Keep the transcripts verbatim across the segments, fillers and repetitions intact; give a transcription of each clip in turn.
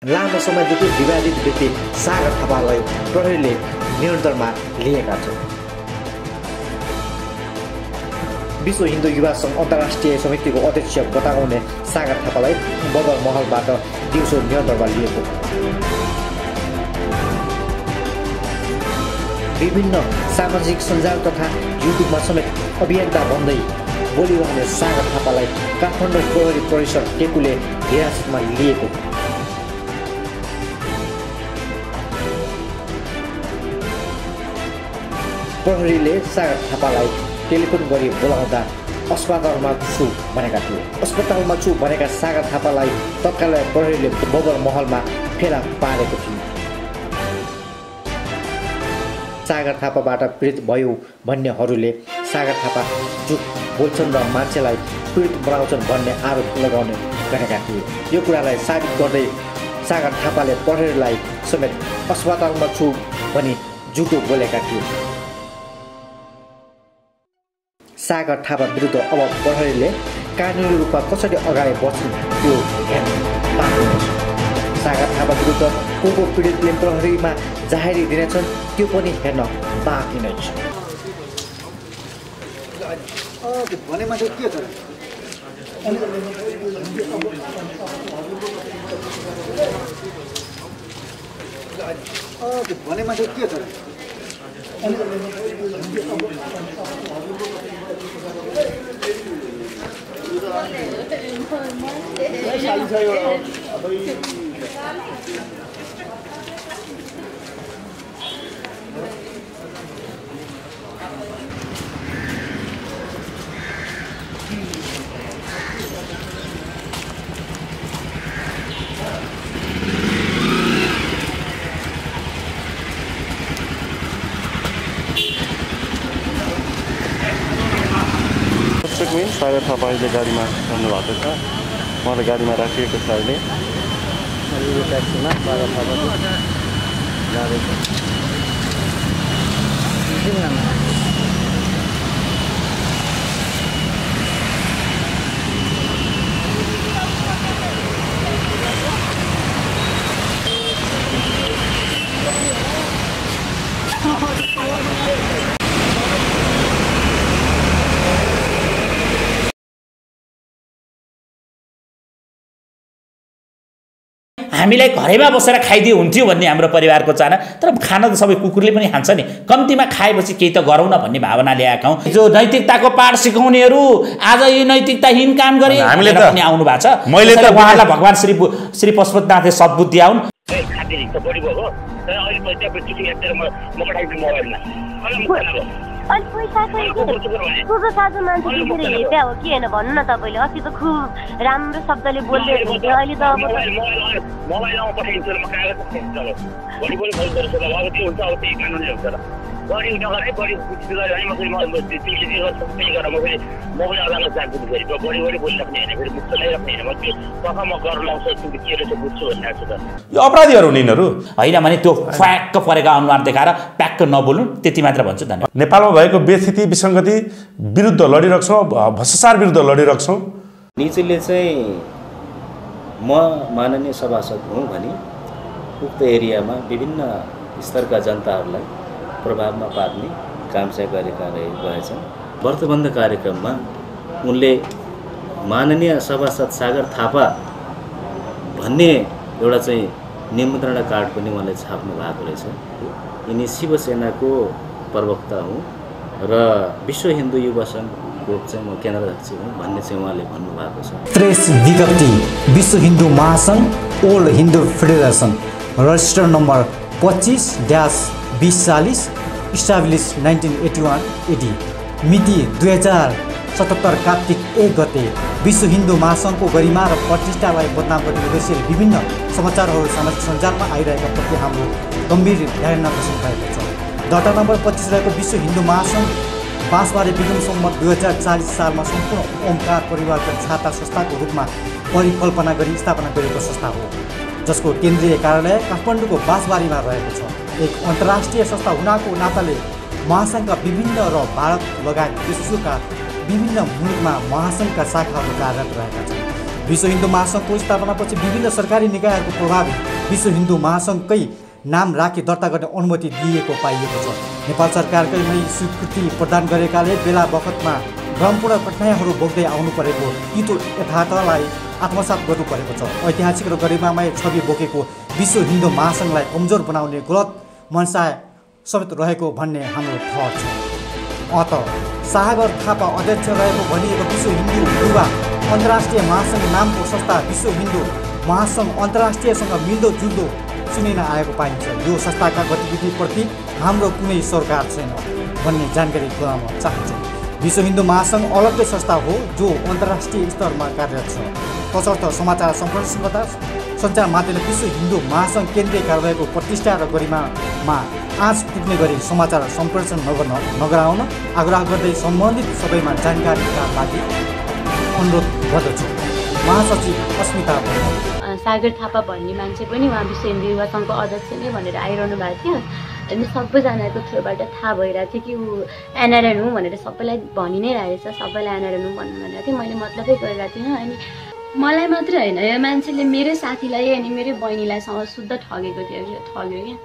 लामो समयदेखि विवादित व्यक्ति सागर थापालाई प्रहरीले नियन्त्रणमा लिएका छन्। विश्व हिन्दू युवा सङ्घ अन्तर्राष्ट्रिय समितिको अध्यक्ष बताउने सागर थापालाई बगर महलबाट दिउँसो नियन्त्रणमा लिएको। विभिन्न सामाजिक सञ्जाल तथा युट्युबमा समेत अभियन्ता भन्दै बोलिरहने सागर थापालाई काठमाडौँ प्रहरी परिसर टेकुले हिरासतमा लिएको। प्रहरीले सागर थापालाई टेलिफोन गरी बोलाउँदा अस्पतालमा छु भनेका थिए। अस्पतालमा छु भनेका सागर थापालाई तत्काल प्रहरीले बगर महलमा फेला पारेको थियो। सागर थापाबाट पीडित भयो भन्नेहरूले सागर थापा चुप बोल्छन् र मान्छेलाई पीडित बनाउँछन् भन्ने आरोप लगाउने गरेका थिए। यो कुरालाई साबित गर्दै सागर थापाले प्रहरीलाई समेत अस्पतालमा छु भनी झुटो बोलेका थिए। सागर थापा विरुद्ध अब प्रहरीले कानुनी रूपमा कसरी अगाडि बढ्छन् त्यो हेर्न बाँकी छ। सागर थापा विरुद्ध को को पीडितले प्रहरीमा जाहेरी दिनेछन् त्यो पनि हेर्न बाँकी नै छ। सागर थापा अहिले गाडीमा आउनु भएको छ। उहाँलाई गाडीमा राखिएको छ। अहिले यो ट्याक्सीमा सागर थापा जाँदैछ। हामीलाई घरैमा बसेर खाइदियो हुन्थ्यो भन्ने हाम्रो परिवारको चाहना। तर खाना त सबै कुकुरले पनि खान्छ नि, कम्तीमा खाएपछि केही त गरौँ न भन्ने भावना ल्याएका हौँ। जो नैतिकताको पाठ सिकाउनेहरू आज यो नैतिकताहीन काम गरे हामीले पनि आउनु भएको छ। मैले त उहाँलाई भगवान् श्री श्री पशुपतिनाथले सद्बुद्धि आउन्। अनि पैसा को साझो मान्छे देखेर हेप्या हो कि होइन भन्नु न तपाईँले। अस्ति त खुब राम्रो शब्दले बोल्दै हुनुहुन्थ्यो, अहिले त अब मोबाइलमा पठाइदिन्छु म कागज पठाइदिन्छु। भोलि भोलि फोन गर्छु ल, अब के हुन्छ अब त्यही कानुनले हुन्छ ल। बढी नगरे बढी गरे भने म फेरि म तिमीले जे गर्छौ त्यही गर। म फेरि म पनि अदालत जान्छु फेरि बढी बढी बोलिराख्ने होइन, फेरि मुक्त ल्याइराख्ने होइन। म त्यो कहाँ म गर्न लाउँछु तिमीले के रहेछ बुझ्छु भन्ने छु त। यो अपराधीहरू हुन् यिनीहरू होइन भने त्यो फ्याक्क परेका अनुहार देखाएर प्याक्क नबोल्नु, त्यति मात्र भन्छु। धन्यवाद। नेपालमा भएको बेस्थिति विसङ्गति विरुद्ध लडिरहेको छौँ, भ्रष्टाचार विरुद्ध लडिरहेको छौँ। निचुले चाहिँ म माननीय सभासद हुँ भने उक्त एरियामा विभिन्न स्तरका जनताहरूलाई प्रभावमा पार्ने काम चाहिँ गरेका रहेछन्। व्रतबन्ध कार्यक्रममा उनले माननीय सभासद सागर थापा भन्ने एउटा चाहिँ निमन्त्रणा कार्ड पनि उहाँले छाप्नु भएको रहेछ। यिनी शिवसेनाको प्रवक्ता हुँ र विश्व हिन्दू युवा सङ्घको चाहिँ म केन्द्र अध्यक्ष हुँ भन्ने चाहिँ उहाँले भन्नुभएको छ। त्रेस विज्ञप्ति Vishwa Hindu Mahasangh old Hindu federation register number पच्चिस ड्यास बिस चालिस establish nineteen eighty one AD मिति दुई हजार सतहत्तर कार्तिक एक गते विश्व हिन्दू महासङ्घको गरिमा र प्रतिष्ठालाई बदनाम गर्ने उद्देश्यले विभिन्न समाचारहरू सामाजिक सञ्जालमा आइरहेका प्रति हाम्रो गम्भीर ध्यान आकर्षण गरेको छ। दर्ता नम्बर पच्चिस रहेको विश्व हिन्दू महासङ्घ बाँसबारे विगम सम्मत दुई हजार चालिस सालमा सम्पूर्ण ओमकार परिवारको छाता संस्थाको रूपमा परिकल्पना गरी स्थापना गरिएको संस्था हो, जसको केन्द्रीय कार्यालय काठमाडौँको बाँसबारीमा रहेको छ। एक अन्तर्राष्ट्रिय संस्था हुनाको नाताले महासङ्घका विभिन्न र भारत लगायत विश्वका विभिन्न मुलुकमा महासङ्घका शाखाहरू कार्यरत रहेका छन्। विश्व हिन्दू महासङ्घको स्थापनापछि विभिन्न सरकारी निकायहरूको प्रभाव विश्व हिन्दू महासङ्घकै नाम राखी दर्ता गर्ने अनुमति दिएको पाइएको छ। नेपाल सरकारकै नै स्वीकृति प्रदान गरेकाले बेला बखतमा भ्रमपूर्ण कठिनाइहरू भोग्दै आउनु परेको तितो यथार्थलाई आत्मसात गर्नु परेको छ। ऐतिहासिक र गरिमामय छवि बोकेको विश्व हिन्दू महासङ्घलाई कमजोर बनाउने गलत मनसा समेत रहेको भन्ने हाम्रो ठहर छ। अत सागर थापा अध्यक्ष रहेको भनिएको विश्व हिन्दू युवा अन्तर्राष्ट्रिय महासङ्घ नामको संस्था विश्व हिन्दू महासङ्घ अन्तर्राष्ट्रियसँग मिल्दो जुल्दो सुनिन आएको पाइन्छ। यो संस्थाका गतिविधिप्रति हाम्रो कुनै सरकार छैन भन्ने जानकारी गराउन चाहन्छु। विश्व हिन्दू महासङ्घ अलग्गै संस्था हो जो अन्तर्राष्ट्रिय स्तरमा कार्यरत छ। तसर्थ समाचार सम्प्रेषणकर्ता सञ्चार माध्यमले विश्व हिन्दू महासङ्घ केन्द्रीय कार्यालयको प्रतिष्ठा र गरिमामा आँच पुग्ने गरी समाचार सम्प्रेषण नगर्न नगराउन आग्रह गर्दै सम्बन्धित सबैमा जानकारीका लागि अनुरोध गर्दछु। महासचिव अस्मिता सागर थापा भन्ने मान्छे पनि उहाँ विश्व हिन्दू युवा सङ्घको अध्यक्ष नै भनेर आइरहनु भएको थियो। अनि सबैजनाको थ्रुबाट थाहा भइरहेको थियो कि ऊ एनआरएन हो भनेर सबैलाई भनि नै रहेछ। सबैलाई एनआरएन हो भन्नु भनेको थियो। मैले मतलबै गरिरहेको थिएँ। अनि मलाई मात्रै होइन, यो मान्छेले मेरै साथीलाई अनि मेरो बहिनीलाई शुद्ध ठगेको थियो ठग्यो क्या।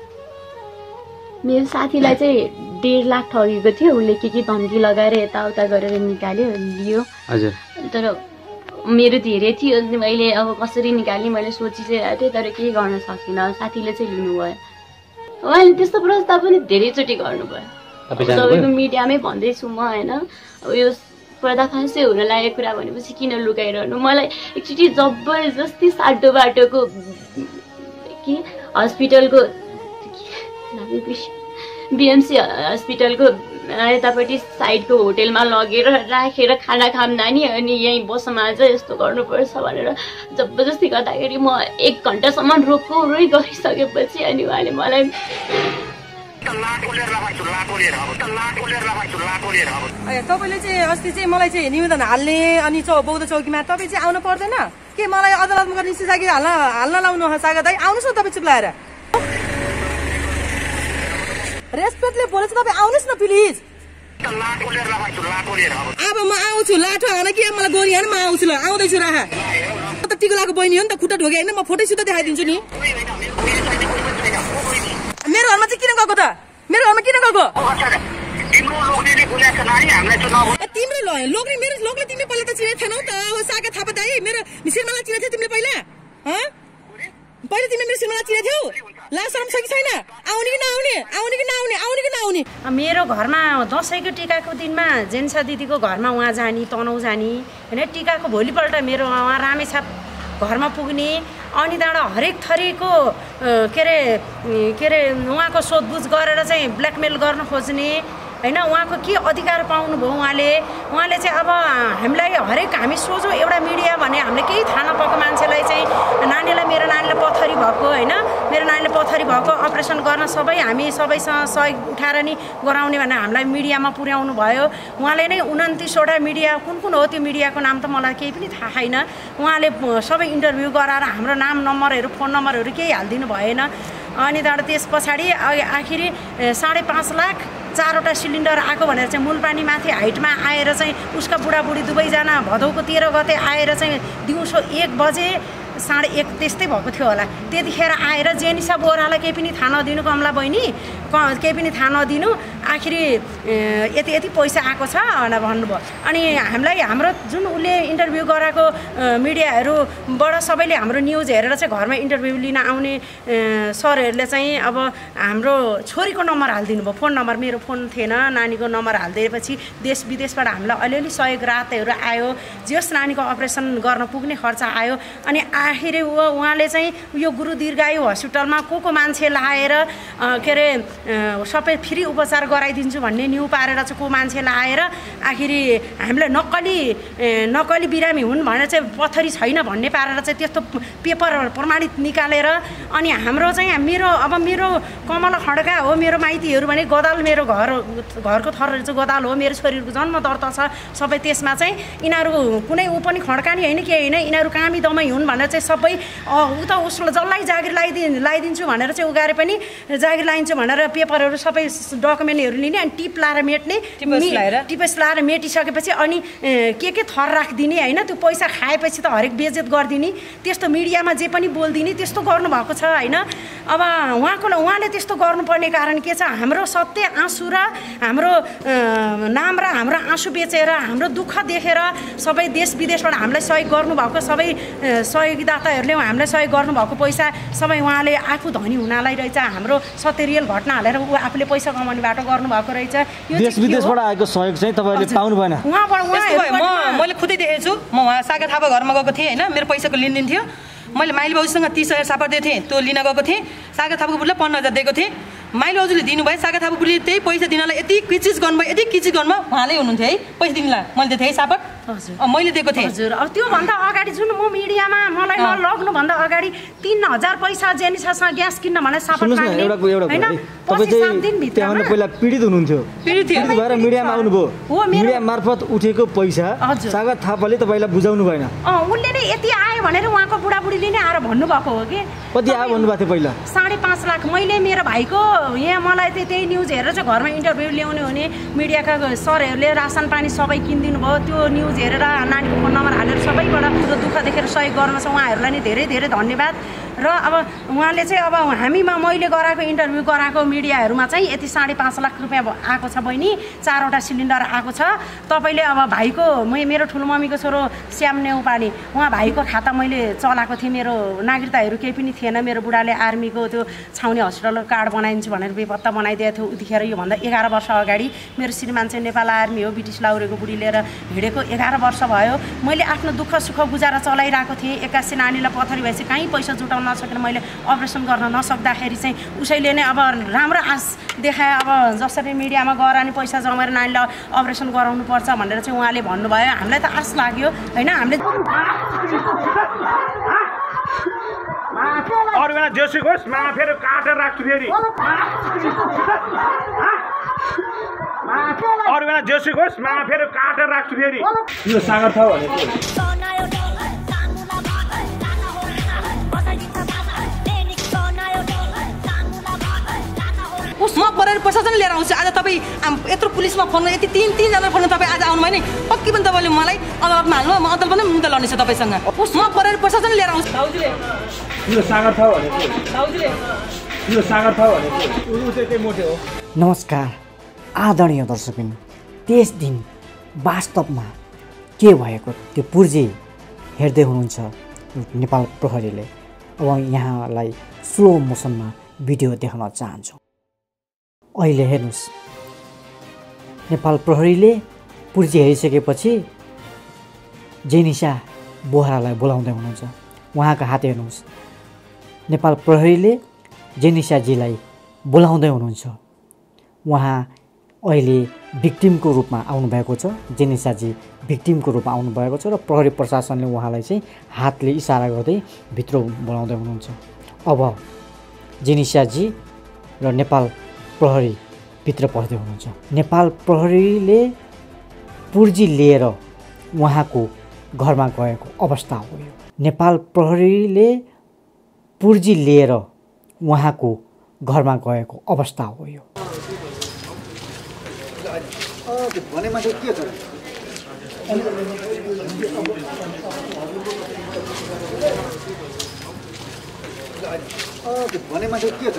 मेरो साथीलाई चाहिँ डेढ लाख ठगेको थियो। उसले के के धम्की लगाएर यताउता गरेर निकाल्यो लियो। हजुर तर मेरो धेरै थियो। मैले अब कसरी निकाल्ने मैले सोचिरहेको थिएँ तर केही गर्न सकिनँ। साथीले चाहिँ लिनुभयो। उहाँले त्यस्तो प्रस्ताव पनि धेरैचोटि गर्नुभयो। सबैको मिडियामै भन्दैछु म होइन। अब यो पर्दाफासै हुन लागेको कुरा भनेपछि किन लुकाइरहनु। मलाई एकचोटि जबरजस्ती साटो बाटोको कि हस्पिटलको बिएमसी हस्पिटलको यतापट्टि साइडको होटेलमा लगेर राखेर खाना खाँदा नि अनि यहीँ बसमा आज यस्तो गर्नुपर्छ भनेर जबरजस्ती गर्दाखेरि म एक घन्टासम्म रोको रोइ गरिसकेपछि अनि उहाँले मलाई तपाईँले चाहिँ अस्ति चाहिँ मलाई चाहिँ निवेदन हाल्ने अनि चौ बौद्ध चौकीमा तपाईँ चाहिँ आउनु पर्दैन के? मलाई अदालतमा गर्ने सिसाकी हाल्न हाल्न लाउनु सागर दाइ आउनुहोस् न तपाईँ चुप्लाएर। रेस्पेक्टले बोलेछ तपाईँ आउनुहोस् न प्लिज। अब म आउँछु लाठो हान कि मलाई गोली हान म आउँछु ल आउँदैछु राखा। त टिकुलाको बहिनी हो नि त खुट्टा ढोके होइन म फोटो सुत्ता देखाइदिन्छु नि। मेरो घरमा चाहिँ किन गएको त? मेरो घरमा किन गएको? तिम्रो लोग्ने मेरो लोग्ने तिमीले पहिला त चिनेको थिएनौ त। सागा थापा दाइ मेरो श्रीमालाई चिनेको थियो तिमीले पहिला? पहिला तिमीले मेरो श्रीमालाई चिनेको थियौ? ला शरम छ कि छैन? आउने कि नआउने? आउने कि नआउने? आउने कि नआउने? मेरो घरमा दसैँको टिकाको दिनमा जेन्सा दिदीको घरमा उहाँ जाने तनौ जाने होइन। टिकाको भोलिपल्ट मेरो उहाँ रामेछाप घरमा पुग्ने अनि त्यहाँबाट हरेक थरीको के अरे के अरे उहाँको सोधबुझ गरेर चाहिँ ब्ल्याकमेल गर्न खोज्ने होइन। उहाँको के अधिकार पाउनुभयो उहाँले? उहाँले चाहिँ अब हामीलाई हरेक हामी सोझो एउटा मिडिया भने हामीले केही थाहा नपाएको मान्छेलाई चाहिँ नानीलाई मेरो नानीलाई पथरी भएको होइन मेरो नानीले पथरी भएको अपरेसन गर्न सबै हामी सबैसँग सहयोग उठाएर नि गराउने भनेर हामीलाई मिडियामा पुर्याउनु भयो। उहाँले नै उन्तिसवटा मिडिया कुन कुन हो त्यो मिडियाको नाम त मलाई केही पनि थाहा छैन। उहाँले सबै इन्टरभ्यू गराएर हाम्रो नाम नम्बरहरू फोन नम्बरहरू केही हालिदिनु भएन। अनि त्यहाँबाट त्यस पछाडि आखिरी साढे पाँच लाख चारवटा सिलिन्डर आएको भनेर चाहिँ मूलपानी माथि हाइटमा आएर चाहिँ उसका बुढाबुढी दुवैजना भदौको तेह्र गते आएर चाहिँ दिउँसो एक बजे साढे एक त्यस्तै भएको थियो होला। त्यतिखेर आएर जेनिसा बोरालाई केही पनि थाहा नदिनु कमला बहिनी केही पनि थाहा नदिनु आखिरी यति यति पैसा आएको छ भनेर भन्नुभयो। अनि हामीलाई हाम्रो जुन उसले इन्टरभ्यू गराएको मिडियाहरूबाट सबैले हाम्रो न्युज हेरेर चाहिँ घरमा इन्टरभ्यू लिन आउने सरहरूले चाहिँ अब हाम्रो छोरीको नम्बर हालिदिनु भयो। फोन नम्बर मेरो फोन थिएन नानीको नम्बर हालिदिएपछि देश विदेशबाट हामीलाई अलिअलि सहयोग रातहरू आयो। जस नानीको अपरेसन गर्न पुग्ने खर्च आयो। अनि आखिरी उहाँले चाहिँ यो गुरु दीर्घायु हस्पिटलमा को को मान्छे लाएर के अरे सबै फ्री उपचार गराइदिन्छु भन्ने न्यु पारेर चाहिँ को मान्छे लाएर आखिरी हामीलाई नक्कली नक्कली बिरामी हुन् भनेर चाहिँ पथरी छैन भन्ने पारेर चाहिँ त्यस्तो पेपर प्रमाणित निकालेर अनि हाम्रो चाहिँ मेरो अब मेरो कमला खड्का हो मेरो माइतीहरू भने गदाल मेरो घर घरको थरहरू चाहिँ गदाल हो। मेरो छोरीको जन्म दर्ता छ सबै त्यसमा चाहिँ यिनीहरू कुनै ऊ पनि खड्कानी होइन के होइन यिनीहरू कामी दमै हुन् भनेर चाहिँ सबै उता उसलाई जसलाई जागिर लगाइदिनु लगाइदिन्छु भनेर चाहिँ उगारे पनि जागिर लगाइदिन्छु भनेर पेपरहरू सबै डकुमेन्टहरू लिने अनि टिप लाएर मेट्ने टिपेस लाएर मेटिसकेपछि अनि के के थर राखिदिने होइन त्यो पैसा खाएपछि त हरेक बेजेत गरिदिने त्यस्तो मिडियामा जे पनि बोलिदिने त्यस्तो गर्नुभएको छ होइन। अब उहाँको उहाँले त्यस्तो गर्नुपर्ने कारण के छ, हाम्रो सत्य आँसु र हाम्रो नाम र हाम्रो आँसु बेचेर हाम्रो दुःख देखेर सबै देश विदेशबाट हामीलाई सहयोग गर्नुभएको सबै सहयोगीदाताहरूले हामीलाई सहयोग गर्नुभएको पैसा सबै उहाँले आफू धनी हुनालाई रहेछ, हाम्रो सत्य रियल घटना हालेर ऊ आफूले पैसा कमाउने बाटो गर्नुभएको रहेछ। देश विदेशबाट आएको सहयोग चाहिँ तपाईँले पाउनु भएन? उहाँबाट म मैले खुदै देखेको छु। म उहाँ सागा थापा घरमा गएको थिएँ होइन, मेरो पैसाको लेनदेन थियो। मैले माइली बाबुसँग तीस हजार सापर दिएको थिएँ, त्यो लिन गएको थिएँ। सागा थापाको बुढीलाई पन्ध्र हजार दिएको थिएँ। माइली बाबुले दिनुभयो, सागा थापा बुढीले त्यही पैसा दिनलाई यति किचिज गर्नुभयो, यति किचिज गर्नुभयो, उहाँले हुनुहुन्थ्यो है पैसा दिनलाई। मैले दिएको थिएँ सापर, मैले दिएको थिएँ। हजुर, अब त्योभन्दा अगाडि जुन म मिडियामा मलाई नलग्नुभन्दा अगाडि तिन हजार पैसा जेनिसासँग ग्यास किन्न भने सापर माग्ने होइन। तपाईँ चाहिँ त्यहाँ पहिला पीडित हुनुहुन्थ्यो, पीडित भएर मिडियामा आउनुभयो, मिडिया मार्फत उठेको पैसा सागा थापाले तपाईँलाई बुझाउनु भएन? उसले नै यति आयो भनेर उहाँको बुढाबुढीले नै आएर भन्नुभएको हो कि कति आयो भन्नुभएको थियो पहिला? साढे पाँच लाख। मैले मेरो भाइको यहाँ मलाई चाहिँ त्यही न्युज हेरेर चाहिँ घरमा इन्टरभ्यू ल्याउने हुने मिडियाका सरहरूले रासन पानी सबै किनिदिनु भयो। त्यो न्युज हेरेर नानीको फोन नम्बर हालेर सबैबाट दुःख देखेर सहयोग गर्नु छ, उहाँहरूलाई नै धेरै धेरै धन्यवाद। र अब उहाँले चाहिँ अब हामीमा मैले गराएको इन्टरभ्यू गराएको मिडियाहरूमा चाहिँ यति साढे पाँच लाख रुपियाँ आएको छ बहिनी, चारवटा सिलिन्डर आएको छ। तपाईँले अब भाइको म मेरो ठुलो मम्मीको छोरो श्याम नेउपाने उहाँ भाइको खाता मैले चलाएको थिएँ, मेरो नागरिकताहरू केही पनि थिएन। मेरो बुढाले आर्मीको त्यो छाउने हस्पिटल कार्ड बनाइदिन्छु भनेर बेपत्ता बनाइदिएको थियो उतिखेर। योभन्दा एघार वर्ष अगाडि मेरो श्रीमान चाहिँ नेपाल आर्मी हो, ब्रिटिस लाउरेको बुढी लिएर हिँडेको एघार वर्ष भयो। मैले आफ्नो दुःख सुख गुजारा चलाइरहेको थिएँ। एक्कासी नानीलाई पथरी भएपछि कहीँ पैसा जुटाउन नसकेर मैले अपरेसन गर्न नसक्दाखेरि चाहिँ उसैले नै अब राम्रो आश देखाए, अब जसरी मिडियामा गएर नि पैसा जमाएर नानीलाई अपरेसन गराउनुपर्छ भनेर चाहिँ उहाँले भन्नुभयो। हामीलाई त आश लाग्यो होइन। हामीले अरू बेला जोसुक होस् मा फेरि काटेर राख्छु, फेरि अरू बेला जोसुक होस् मा फेरि काटेर राख्छु, फेरि यो सागर छ भनेको म परेर प्रशासन लिएर आउँछु। आज तपाईँ यत्रो पुलिसमा फोन यति तिन तिनजना फोन तपाईँ आज आउनु भयो नि, पक्कै पनि तपाईँले मलाई अदालतमा हाल्नु, म अदालत पनि मुद्दा लड्नेछु तपाईँसँग। म परेर प्रशासन लिएर आउँछु। यो सागर छ भनेको यो सागर छ भनेको उ चाहिँ त्यही मोटे हो। नमस्कार आदरणीय दर्शकबिन, त्यस दिन वास्तवमा के भएको त्यो पुर्जी हेर्दै हुनुहुन्छ नेपाल प्रहरीले। अब यहाँलाई स्लो मोसनमा भिडियो देखाउन चाहन्छु। अहिले हेर्नुहोस्, नेपाल प्रहरीले पुर्जी हेरिसकेपछि जेनिसा बोहरालाई बोलाउँदै हुनुहुन्छ। उहाँको हात हेर्नुहोस्, नेपाल प्रहरीले जेनिसाजीलाई बोलाउँदै हुनुहुन्छ। उहाँ अहिले भिक्टिमको रूपमा आउनुभएको छ, जेनिसाजी भिक्टिमको रूपमा आउनुभएको छ र प्रहरी प्रशासनले उहाँलाई चाहिँ हातले इसारा गर्दै भित्र बोलाउँदै हुनुहुन्छ। अब जेनिसाजी र नेपाल प्रहरी भित्र पस्दै हुनुहुन्छ। नेपाल प्रहरीले पुर्जी लिएर उहाँको घरमा गएको अवस्था हो यो। नेपाल प्रहरीले पुर्जी लिएर उहाँको घरमा गएको अवस्था हो यो। भनेमा चाहिँ के छ? भनेमा चाहिँ के छ?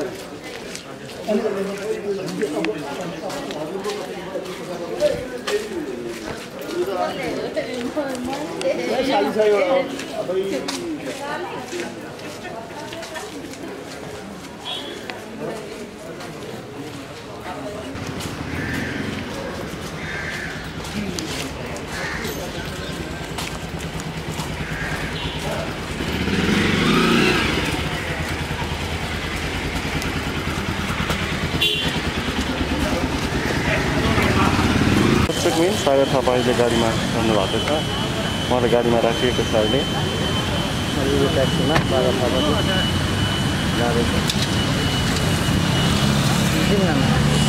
सागर थापा अहिले गाडीमा चढ्नु भएको छ, मलाई गाडीमा राखिएको छ। अहिले यो ट्याक्सीमा सागर थापा जाँदैछ।